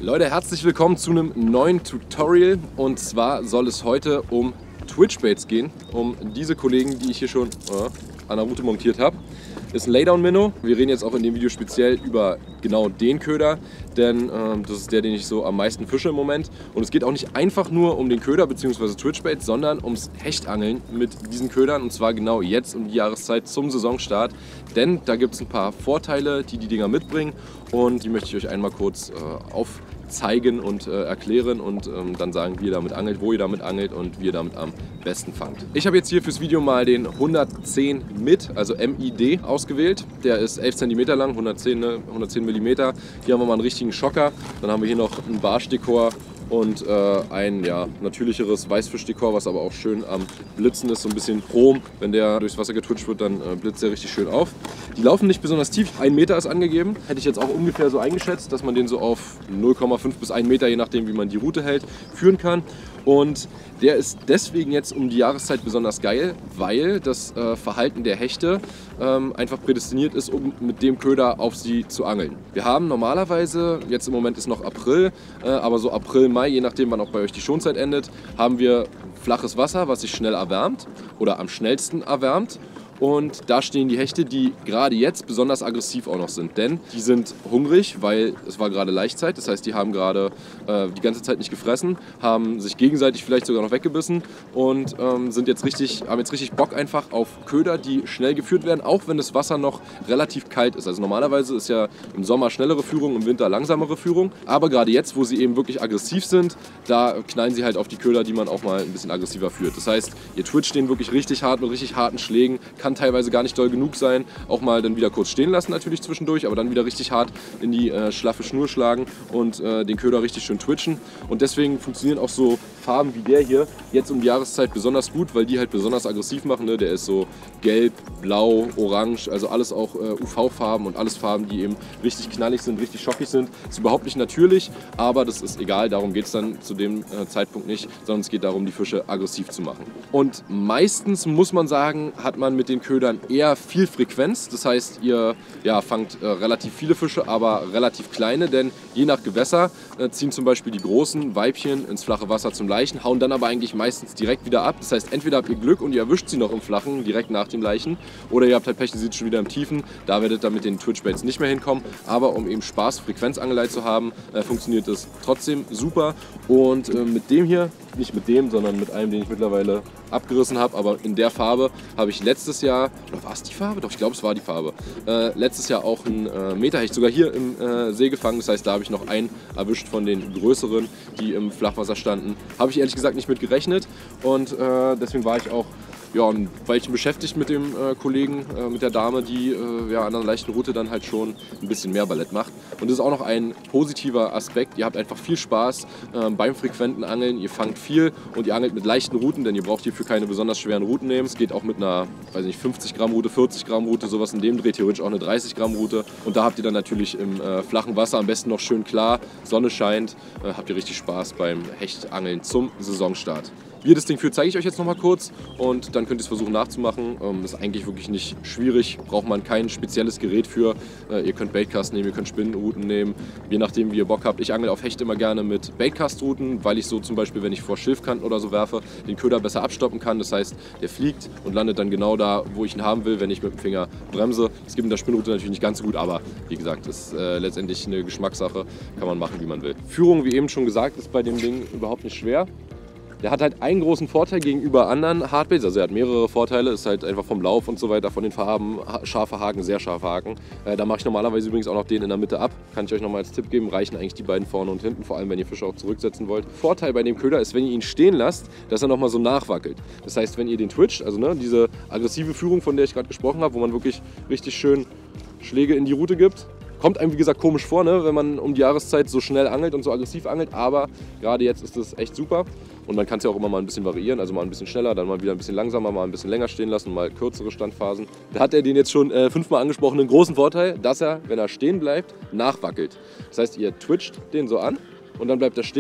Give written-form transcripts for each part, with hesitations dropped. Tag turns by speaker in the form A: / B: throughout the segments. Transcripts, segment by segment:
A: Leute, herzlich willkommen zu einem neuen Tutorial, und zwar soll es heute um Twitch-Baits gehen, um diese Kollegen, die ich hier schon an der Route montiert habe. Ist ein Laydown-Minnow. Wir reden jetzt auch in dem Video speziell über genau den Köder, denn das ist der, den ich so am meisten fische im Moment. Und es geht auch nicht einfach nur um den Köder bzw. Twitch-Bait, sondern ums Hechtangeln mit diesen Ködern, und zwar genau jetzt um die Jahreszeit zum Saisonstart. Denn da gibt es ein paar Vorteile, die die Dinger mitbringen, und die möchte ich euch einmal kurz aufzeigen und erklären und dann sagen, wie ihr damit angelt, wo ihr damit angelt und wie ihr damit am besten fangt. Ich habe jetzt hier fürs Video mal den 110 MID, also MID, ausgewählt. Der ist 11 cm lang, 110 mm. Hier haben wir mal einen richtigen Schocker. Dann haben wir hier noch ein Barschdekor und ein natürlicheres Weißfischdekor, was aber auch schön am Blitzen ist, so ein bisschen Chrom. Wenn der durchs Wasser getwitcht wird, dann blitzt der richtig schön auf. Die laufen nicht besonders tief, 1 Meter ist angegeben. Hätte ich jetzt auch ungefähr so eingeschätzt, dass man den so auf 0,5 bis 1 Meter, je nachdem wie man die Route hält, führen kann. Und der ist deswegen jetzt um die Jahreszeit besonders geil, weil das Verhalten der Hechte einfach prädestiniert ist, um mit dem Köder auf sie zu angeln. Wir haben normalerweise, jetzt im Moment ist noch April, aber so April, Mai, je nachdem wann auch bei euch die Schonzeit endet, haben wir flaches Wasser, was sich schnell erwärmt oder am schnellsten erwärmt. Und da stehen die Hechte, die gerade jetzt besonders aggressiv auch noch sind, denn die sind hungrig, weil es war gerade Laichzeit, das heißt, die haben gerade die ganze Zeit nicht gefressen, haben sich gegenseitig vielleicht sogar noch weggebissen und haben jetzt richtig Bock einfach auf Köder, die schnell geführt werden, auch wenn das Wasser noch relativ kalt ist. Also normalerweise ist ja im Sommer schnellere Führung, im Winter langsamere Führung, aber gerade jetzt, wo sie eben wirklich aggressiv sind, da knallen sie halt auf die Köder, die man auch mal ein bisschen aggressiver führt. Das heißt, ihr twitcht den wirklich richtig hart mit richtig harten Schlägen, kann teilweise gar nicht doll genug sein, auch mal dann wieder kurz stehen lassen natürlich zwischendurch, aber dann wieder richtig hart in die schlaffe Schnur schlagen und den Köder richtig schön twitchen. Und deswegen funktionieren auch so Farben wie der hier jetzt um die Jahreszeit besonders gut, weil die halt besonders aggressiv machen. Ne? Der ist so gelb, blau, orange, also alles auch UV-Farben und alles Farben, die eben richtig knallig sind, richtig schockig sind. Ist überhaupt nicht natürlich, aber das ist egal, darum geht es dann zu dem Zeitpunkt nicht, sondern es geht darum, die Fische aggressiv zu machen. Und meistens muss man sagen, hat man mit den Ködern eher viel Frequenz, das heißt, ihr fangt relativ viele Fische, aber relativ kleine, denn je nach Gewässer ziehen zum Beispiel die großen Weibchen ins flache Wasser zum Laichen, hauen dann aber eigentlich meistens direkt wieder ab. Das heißt, entweder habt ihr Glück und ihr erwischt sie noch im Flachen, direkt nach dem Laichen, oder ihr habt halt Pech, sie sind schon wieder im Tiefen, da werdet ihr mit den Twitch-Baits nicht mehr hinkommen, aber um eben Spaß, Frequenzangelei zu haben, funktioniert das trotzdem super. Und mit dem hier, nicht mit dem, sondern mit einem, den ich mittlerweile abgerissen habe, aber in der Farbe habe ich letztes Jahr, oder war es die Farbe? Doch, ich glaube, es war die Farbe. Letztes Jahr auch einen Meterhecht, sogar hier im See gefangen. Das heißt, da habe ich noch einen erwischt von den größeren, die im Flachwasser standen. Habe ich ehrlich gesagt nicht mit gerechnet, und deswegen war ich auch ein Weilchen beschäftigt mit dem Kollegen, mit der Dame, die an einer leichten Route dann halt schon ein bisschen mehr Ballett macht. Und das ist auch noch ein positiver Aspekt. Ihr habt einfach viel Spaß beim frequenten Angeln. Ihr fangt viel und ihr angelt mit leichten Routen, denn ihr braucht hierfür keine besonders schweren Routen nehmen. Es geht auch mit einer, 50 Gramm Route, 40 Gramm Route, sowas in dem Dreh, theoretisch auch eine 30 Gramm Route. Und da habt ihr dann natürlich im flachen Wasser, am besten noch schön klar, Sonne scheint, habt ihr richtig Spaß beim Hechtangeln zum Saisonstart. Wie ihr das Ding führt, zeige ich euch jetzt noch mal kurz, und dann könnt ihr es versuchen nachzumachen. Ist eigentlich wirklich nicht schwierig, braucht man kein spezielles Gerät für. Ihr könnt Baitcast nehmen, ihr könnt Spinnenrouten nehmen, je nachdem wie ihr Bock habt. Ich angel auf Hecht immer gerne mit Baitcast-Routen, weil ich so zum Beispiel, wenn ich vor Schilfkanten oder so werfe, den Köder besser abstoppen kann. Das heißt, der fliegt und landet dann genau da, wo ich ihn haben will, wenn ich mit dem Finger bremse. Es gibt in der Spinnenroute natürlich nicht ganz so gut, aber wie gesagt, das ist letztendlich eine Geschmackssache, kann man machen, wie man will. Führung, wie eben schon gesagt, ist bei dem Ding überhaupt nicht schwer. Der hat halt einen großen Vorteil gegenüber anderen Hardbaits, also er hat mehrere Vorteile, ist halt einfach vom Lauf und so weiter, von den Farben, scharfe Haken, sehr scharfe Haken. Da mache ich normalerweise übrigens auch noch den in der Mitte ab, kann ich euch nochmal als Tipp geben, reichen eigentlich die beiden vorne und hinten, vor allem wenn ihr Fische auch zurücksetzen wollt. Vorteil bei dem Köder ist, wenn ihr ihn stehen lasst, dass er nochmal so nachwackelt. Das heißt, wenn ihr den twitcht, also diese aggressive Führung, von der ich gerade gesprochen habe, wo man wirklich richtig schön Schläge in die Route gibt, kommt einem wie gesagt komisch vor, ne, wenn man um die Jahreszeit so schnell angelt und so aggressiv angelt, aber gerade jetzt ist das echt super. Und man kann es ja auch immer mal ein bisschen variieren, also mal ein bisschen schneller, dann mal wieder ein bisschen langsamer, mal ein bisschen länger stehen lassen, mal kürzere Standphasen. Da hat er den jetzt schon 5-mal angesprochenen großen Vorteil, dass er, wenn er stehen bleibt, nachwackelt. Das heißt, ihr twitcht den so an und dann bleibt er stehen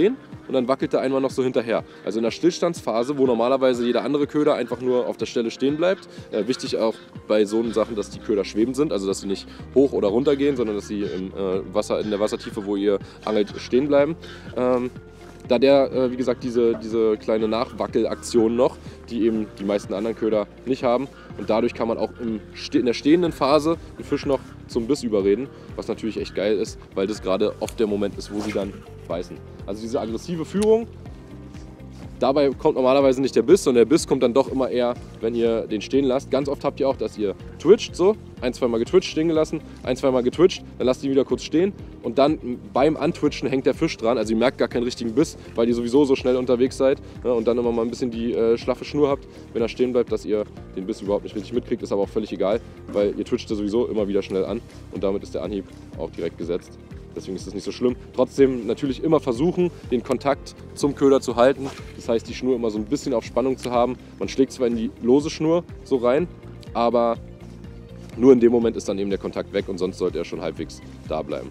A: und dann wackelt er einmal noch so hinterher. Also in der Stillstandsphase, wo normalerweise jeder andere Köder einfach nur auf der Stelle stehen bleibt. Wichtig auch bei so Sachen, dass die Köder schwebend sind, also dass sie nicht hoch oder runter gehen, sondern dass sie im Wasser, in der Wassertiefe, wo ihr angelt, stehen bleiben. Da der, wie gesagt, diese kleine Nachwackelaktion noch, die eben die meisten anderen Köder nicht haben. Und dadurch kann man auch in der stehenden Phase den Fisch noch zum Biss überreden, was natürlich echt geil ist, weil das gerade oft der Moment ist, wo sie dann beißen. Also diese aggressive Führung, dabei kommt normalerweise nicht der Biss, sondern der Biss kommt dann doch immer eher, wenn ihr den stehen lasst. Ganz oft habt ihr auch, dass ihr twitcht, so, ein-, zweimal getwitcht, stehen gelassen, ein-, zweimal getwitcht, dann lasst ihr ihn wieder kurz stehen und dann beim Antwitchen hängt der Fisch dran, also ihr merkt gar keinen richtigen Biss, weil ihr sowieso so schnell unterwegs seid, ne, und dann immer mal ein bisschen die schlaffe Schnur habt, wenn er stehen bleibt, dass ihr den Biss überhaupt nicht richtig mitkriegt, ist aber auch völlig egal, weil ihr twitcht sowieso immer wieder schnell an und damit ist der Anhieb auch direkt gesetzt. Deswegen ist das nicht so schlimm. Trotzdem natürlich immer versuchen, den Kontakt zum Köder zu halten. Das heißt, die Schnur immer so ein bisschen auf Spannung zu haben. Man schlägt zwar in die lose Schnur so rein, aber nur in dem Moment ist dann eben der Kontakt weg und sonst sollte er schon halbwegs da bleiben.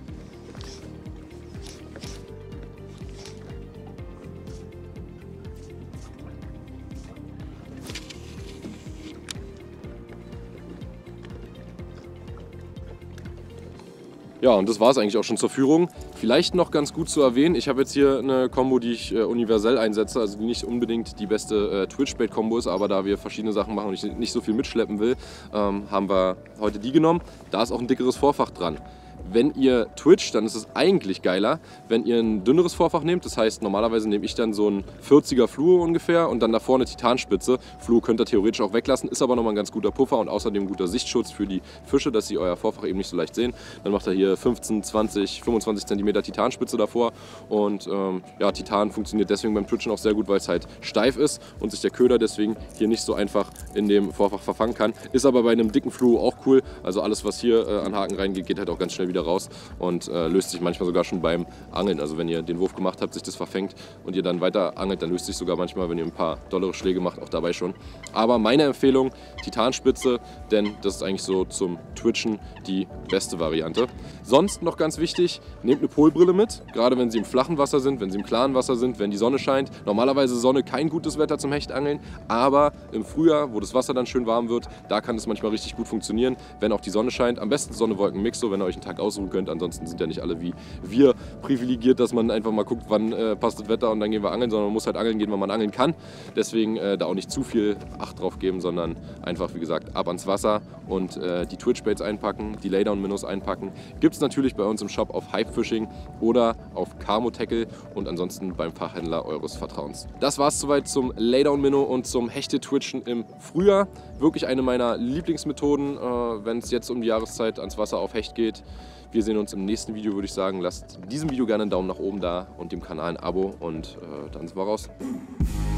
A: Ja, und das war es eigentlich auch schon zur Führung. Vielleicht noch ganz gut zu erwähnen, ich habe jetzt hier eine Kombo, die ich universell einsetze, also die nicht unbedingt die beste Twitchbait-Kombo ist, aber da wir verschiedene Sachen machen und ich nicht so viel mitschleppen will, haben wir heute die genommen. Da ist auch ein dickeres Vorfach dran. Wenn ihr twitcht, dann ist es eigentlich geiler, wenn ihr ein dünneres Vorfach nehmt. Das heißt, normalerweise nehme ich dann so ein 40er Fluo ungefähr und dann da vorne Titanspitze. Fluo könnt ihr theoretisch auch weglassen, ist aber nochmal ein ganz guter Puffer und außerdem guter Sichtschutz für die Fische, dass sie euer Vorfach eben nicht so leicht sehen. Dann macht ihr hier 15, 20, 25 cm Titanspitze davor und ja, Titan funktioniert deswegen beim Twitchen auch sehr gut, weil es halt steif ist und sich der Köder deswegen hier nicht so einfach in dem Vorfach verfangen kann. Ist aber bei einem dicken Fluo auch cool, also alles was hier an Haken reingeht, geht halt auch ganz schnell wieder raus und löst sich manchmal sogar schon beim Angeln. Also wenn ihr den Wurf gemacht habt, sich das verfängt und ihr dann weiter angelt, dann löst sich sogar manchmal, wenn ihr ein paar dollere Schläge macht, auch dabei schon. Aber meine Empfehlung, Titanspitze, denn das ist eigentlich so zum Twitchen die beste Variante. Sonst noch ganz wichtig, nehmt eine Polbrille mit, gerade wenn sie im flachen Wasser sind, wenn sie im klaren Wasser sind, wenn die Sonne scheint. Normalerweise Sonne kein gutes Wetter zum Hechtangeln, aber im Frühjahr, wo das Wasser dann schön warm wird, da kann es manchmal richtig gut funktionieren, wenn auch die Sonne scheint. Am besten Sonne-Wolken-Mix, so wenn ihr euch einen Tag aussuchen könnt. Ansonsten sind ja nicht alle wie wir privilegiert, dass man einfach mal guckt, wann passt das Wetter und dann gehen wir angeln, sondern man muss halt angeln gehen, wann man angeln kann. Deswegen da auch nicht zu viel Acht drauf geben, sondern einfach, wie gesagt, ab ans Wasser und die Twitchbaits einpacken, die Laydown-Minnows einpacken. Gibt es natürlich bei uns im Shop auf Hypefishing oder auf Camo Tackle und ansonsten beim Fachhändler eures Vertrauens. Das war es soweit zum Laydown-Minnow und zum Hechte-Twitchen im Frühjahr. Wirklich eine meiner Lieblingsmethoden, wenn es jetzt um die Jahreszeit ans Wasser auf Hecht geht. Wir sehen uns im nächsten Video, würde ich sagen. Lasst diesem Video gerne einen Daumen nach oben da und dem Kanal ein Abo und dann sind wir raus.